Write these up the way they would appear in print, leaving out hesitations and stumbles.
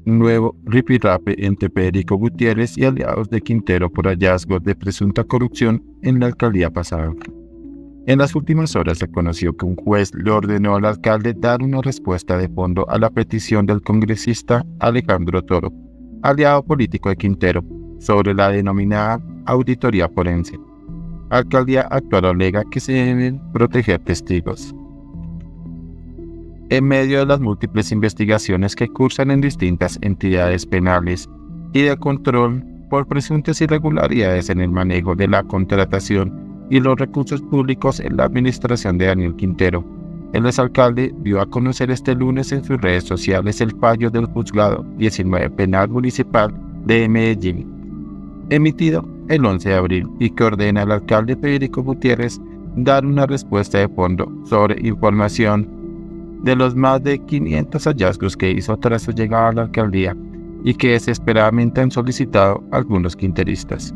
un nuevo ripirrape entre Federico Gutiérrez y aliados de Quintero por hallazgos de presunta corrupción en la alcaldía pasada. En las últimas horas se conoció que un juez le ordenó al alcalde dar una respuesta de fondo a la petición del congresista Alejandro Toro, aliado político de Quintero, sobre la denominada auditoría forense. La alcaldía actual alega que se deben proteger testigos. En medio de las múltiples investigaciones que cursan en distintas entidades penales y de control por presuntas irregularidades en el manejo de la contratación y los recursos públicos en la administración de Daniel Quintero, el exalcalde dio a conocer este lunes en sus redes sociales el fallo del Juzgado 19 Penal Municipal de Medellín, emitido el 11 de abril y que ordena al alcalde Federico Gutiérrez dar una respuesta de fondo sobre información de los más de 500 hallazgos que hizo tras su llegada a la alcaldía y que desesperadamente han solicitado algunos quinteristas.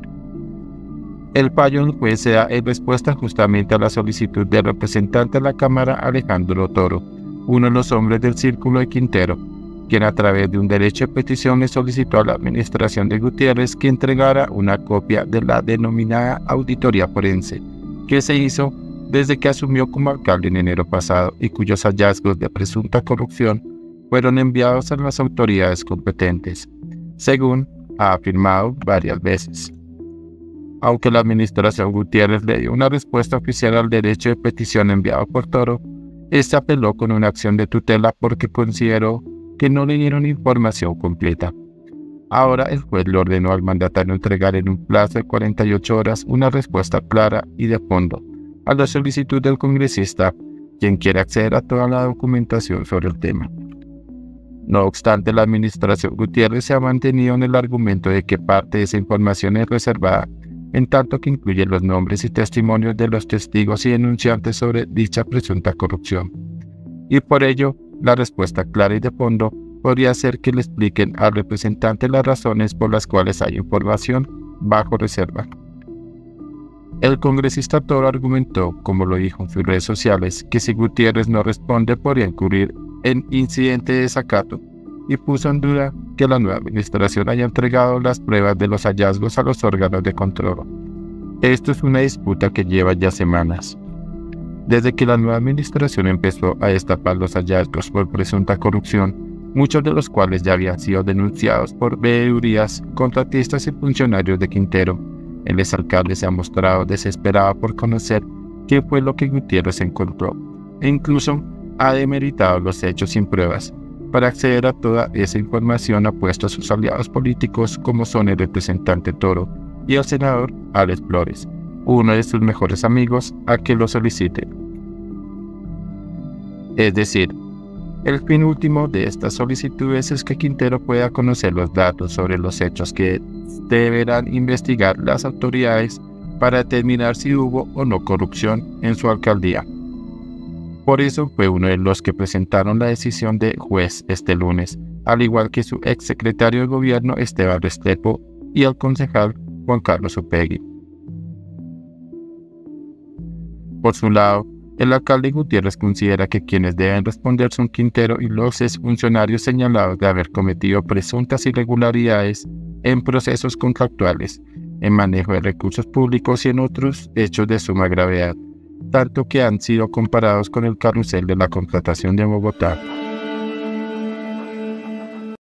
El fallo del juez se da en respuesta justamente a la solicitud del representante de la Cámara Alejandro Toro, uno de los hombres del círculo de Quintero, quien a través de un derecho de petición le solicitó a la administración de Gutiérrez que entregara una copia de la denominada auditoría forense, que se hizo desde que asumió como alcalde en enero pasado y cuyos hallazgos de presunta corrupción fueron enviados a las autoridades competentes, según ha afirmado varias veces. Aunque la administración Gutiérrez le dio una respuesta oficial al derecho de petición enviado por Toro, este apeló con una acción de tutela porque consideró que no le dieron información completa. Ahora el juez le ordenó al mandatario entregar en un plazo de 48 horas una respuesta clara y de fondo a la solicitud del congresista, quien quiere acceder a toda la documentación sobre el tema. No obstante, la administración Gutiérrez se ha mantenido en el argumento de que parte de esa información es reservada, en tanto que incluye los nombres y testimonios de los testigos y denunciantes sobre dicha presunta corrupción. Y por ello, la respuesta clara y de fondo podría ser que le expliquen al representante las razones por las cuales hay información bajo reserva. El congresista Toro argumentó, como lo dijo en sus redes sociales, que si Gutiérrez no responde podría incurrir en incidente de desacato y puso en duda que la nueva administración haya entregado las pruebas de los hallazgos a los órganos de control. Esto es una disputa que lleva ya semanas. Desde que la nueva administración empezó a destapar los hallazgos por presunta corrupción, muchos de los cuales ya habían sido denunciados por veedurías, contratistas y funcionarios de Quintero, el exalcalde se ha mostrado desesperado por conocer qué fue lo que Gutiérrez encontró, e incluso ha demeritado los hechos sin pruebas. Para acceder a toda esa información ha puesto a sus aliados políticos como son el representante Toro y el senador Alex Flores, uno de sus mejores amigos, a que lo solicite. Es decir, el fin último de estas solicitudes es que Quintero pueda conocer los datos sobre los hechos que deberán investigar las autoridades para determinar si hubo o no corrupción en su alcaldía. Por eso fue uno de los que presentaron la decisión de juez este lunes, al igual que su exsecretario de gobierno Esteban Restrepo y el concejal Juan Carlos Upegui. Por su lado, el alcalde Gutiérrez considera que quienes deben responder son Quintero y los exfuncionarios señalados de haber cometido presuntas irregularidades en procesos contractuales, en manejo de recursos públicos y en otros hechos de suma gravedad, tanto que han sido comparados con el carrusel de la contratación de Bogotá.